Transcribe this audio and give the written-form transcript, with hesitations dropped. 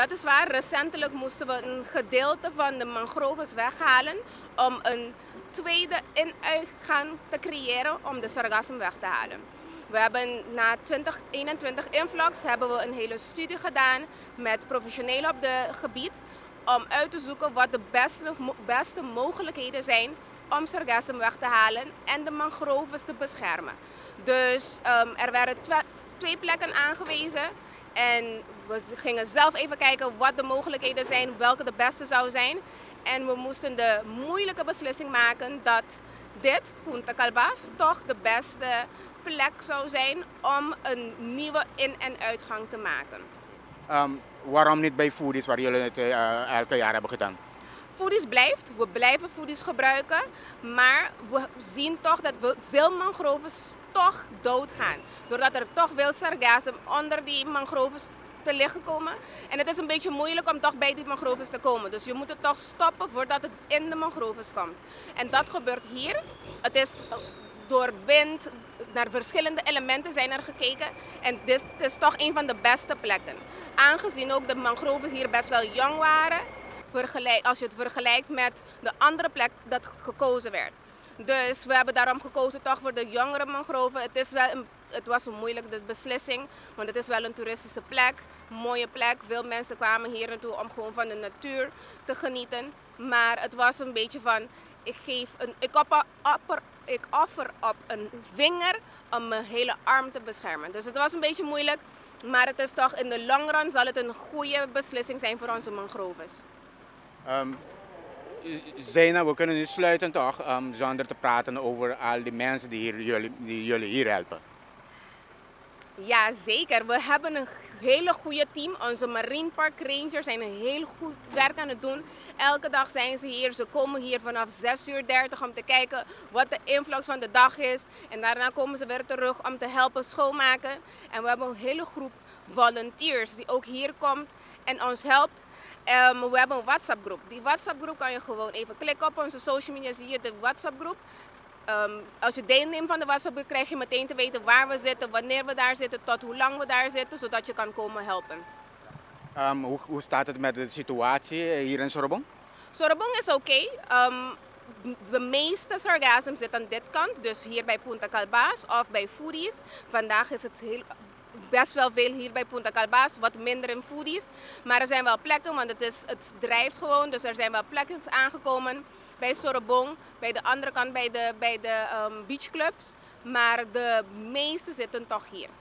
Dat is waar. Recentelijk moesten we een gedeelte van de mangroves weghalen om een tweede in-uitgang te creëren om de sargassum weg te halen. We hebben na 2021 influx hebben we een hele studie gedaan met professionelen op het gebied om uit te zoeken wat de beste mogelijkheden zijn om sargassum weg te halen en de mangroves te beschermen. Dus er werden twee plekken aangewezen en we gingen zelf even kijken wat de mogelijkheden zijn, welke de beste zou zijn. En we moesten de moeilijke beslissing maken dat dit, Punta Calbas, toch de beste plek zou zijn om een nieuwe in- en uitgang te maken. Waarom niet bij Foodies, waar jullie het elke jaar hebben gedaan? Foodies blijft, we blijven Foodies gebruiken, maar we zien toch dat veel mangroves toch doodgaan. Doordat er toch veel sargassum onder die mangroves te liggen komen. En het is een beetje moeilijk om toch bij die mangroves te komen. Dus je moet het toch stoppen voordat het in de mangroves komt. En dat gebeurt hier. Het is door wind, naar verschillende elementen zijn er gekeken. En dit is toch een van de beste plekken. Aangezien ook de mangroves hier best wel jong waren, als je het vergelijkt met de andere plek dat gekozen werd. Dus we hebben daarom gekozen toch voor de jongere mangroven. Het was een moeilijke beslissing, want het is wel een toeristische plek, een mooie plek. Veel mensen kwamen hier naartoe om gewoon van de natuur te genieten. Maar het was een beetje van, ik offer op een vinger om mijn hele arm te beschermen. Dus het was een beetje moeilijk, maar het is toch in de long run zal het een goede beslissing zijn voor onze mangroves. Zeina, we kunnen nu sluiten toch, zonder te praten over al die mensen die jullie hier helpen. Ja, zeker. We hebben een hele goede team. Onze Marine Park Rangers zijn een heel goed werk aan het doen. Elke dag zijn ze hier. Ze komen hier vanaf 6:30 om te kijken wat de influx van de dag is. En daarna komen ze weer terug om te helpen schoonmaken. En we hebben een hele groep volunteers die ook hier komt en ons helpt. We hebben een WhatsApp groep. Die WhatsApp groep kan je gewoon even klikken op onze social media, zie je de WhatsApp groep. Als je deelneemt van de WhatsApp groep krijg je meteen te weten waar we zitten, wanneer we daar zitten, tot hoe lang we daar zitten, zodat je kan komen helpen. Hoe staat het met de situatie hier in Sorobong? Sorobong is oké. De meeste sargassum zit aan dit kant, dus hier bij Punta Calbas of bij Foodies. Vandaag is het best wel veel hier bij Punta Calbas, wat minder in Foodies. Maar er zijn wel plekken, want het drijft gewoon, dus er zijn wel plekken aangekomen bij Sorobong, bij de andere kant bij de beachclubs. Maar de meeste zitten toch hier.